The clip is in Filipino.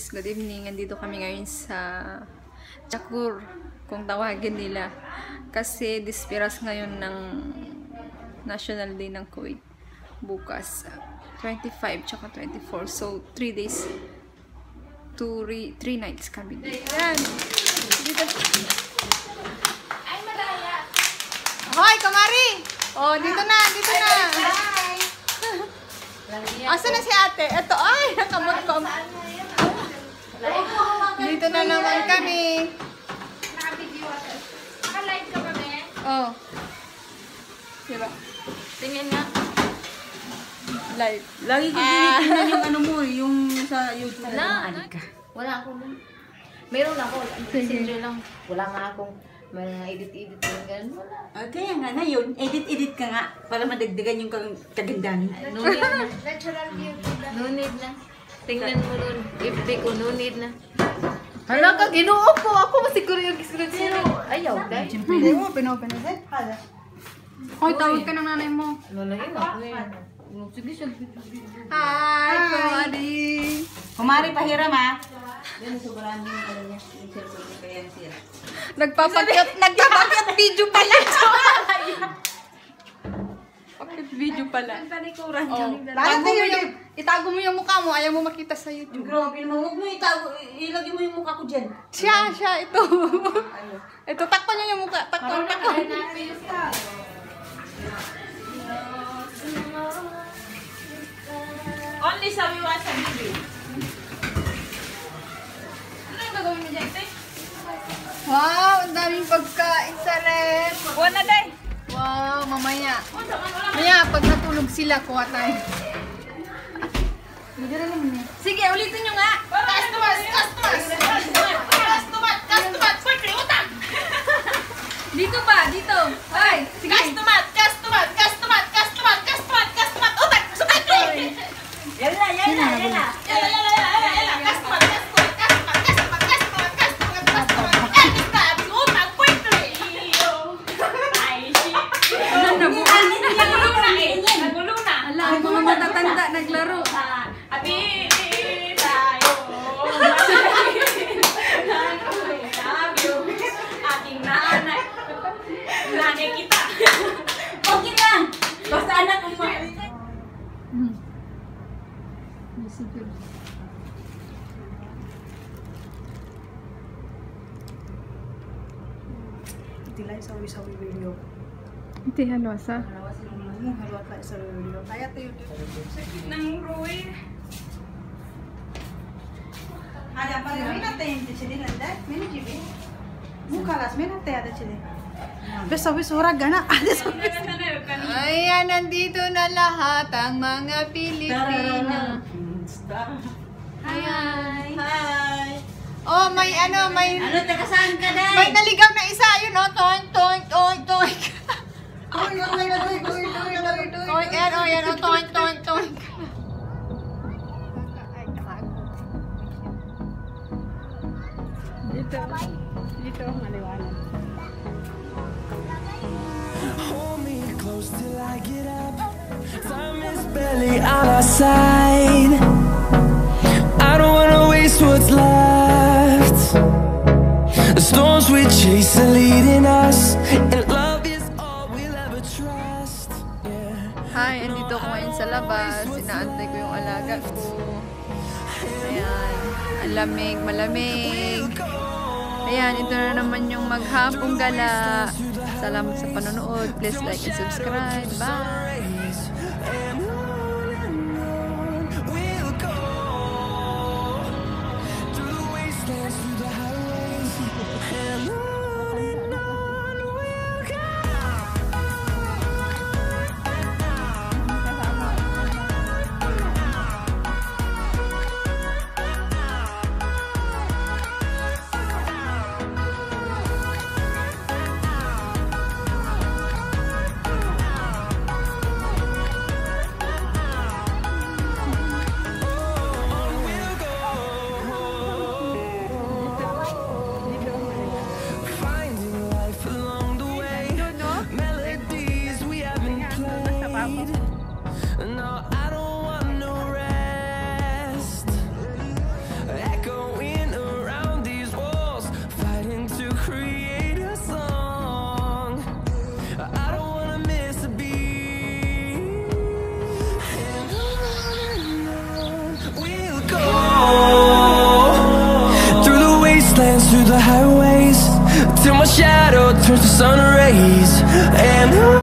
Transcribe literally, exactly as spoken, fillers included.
guys, good evening. Nandito kami ngayon sa Chakur, kung tawagin nila. Kasi dispiras ngayon ng National Day ng Kuwait. Bukas, twenty-five tsaka twenty-four. So, three days, two, three nights kami dito. Ayan. Dito. Ay, madaya. Hoy, kamari! Oh, dito na, dito na. Asa na si ate? Ito, ay, nakamot-kom. Dito na naman kami. Naka-live ka ba, be? Oh. Diba? Tingin nga. Live. Lagi ko tinitingnan yung ano mo, yung sa YouTube. Wala. Wala akong... Meron ako. Messenger lang. Wala nga akong... Meron nga edit-edit yung gano'n. Wala. Ah, kaya nga na yun, edit-edit ka nga para madagdagan yung kag- kagandahan. No need na. Natural beauty lang. No need na. Tingnan mo nun. F B ko, no need na. Hala ka, ginuo ko. Ako masiguro yung screen zero. Ayaw, dahil. Hindi mo, pinopen na set. Hoy, tawag ka ng nanay mo. Lalayin ako eh. Sige, sige. Hi, kumari. Kumari, pahiram ha. Yan, sobrang yung ano niya. Yung cellphone ko kaya siya. Nagpapakyat, nagpapakyat video pala. Pakyat video pala. Talikuran Oh. Itago mo yung, itago mo yung mukha mo, ayaw mo makita sa YouTube. Grabe mo, huwag mo itago, ilagay mo yung mukha ko dyan. Siya, siya, ito. Ito, takpan niyo yung mukha. Takpan, takpan. Only sa wiwa sa bibi. Ano yung gagawin mo dyan, te? Wow, ang daming pagkain sa ref. Kuha na day. Wow, mamaya. Mamaya, pag natulog sila, kuha tayo. Sige, ulitin nyo nga. Customers! Customers! Customers! Customers! Quickly, utang! Dito ba? Dito. Ay, sige. Customers! Customers! Customers! Customers! Customers! Customers! Utang! Quickly! Yala, yala, yala. Yala, yala, yala, yala! Customers! Customers! Customers! Customers! Customers! Customers! Customers! Every time, utang! Quickly! Ay, shit! Nabuan. Nagulo na eh! Nagulo na! Ala, ang mga matatanda naglaro. Happy tayo! Love you! Aking nanay! Nanay kita! Okay lang. Basta anak mo. Tilay sa sawi video. Iti halwasa. Halawa sila mo, halawa tayo sa video. Kaya tayo dito. Sakit ng Roy. Ada pa rin natin yung sila nanda. Mena jibi. Mukalas, mena tayo ada sila. Beso, beso, gana. Ada sa Ayan, nandito na lahat ang mga Pilipina. Hi. Hi. Oh, may ano, may... Ano, taga saan ka, day? May naligaw na isa. Yun, oh, toink, toink, toink, toink. Uy, uy, uy, uy, uy, uy, uy, uy. Toink, yan, oh, yan, oh, toink, toink, toink. Dito. Dito, maliwanag. Hold me close till I get up. Time is barely on our side. I don't wanna waste what's left. The storms we chase are leading us, and love is all we'll ever trust. Yeah. Hi, andito ako ngayon sa labas. Inaantay ko yung alaga ko. Ayan. Ang lamig, malamig. Ayan, ito na naman yung maghapong gala. Salamat sa panonood. Please like and subscribe. Bye! We'll go through the wastelands, through the highways, and on and on we'll go. dance through the highways till my shadow turns to sun rays. And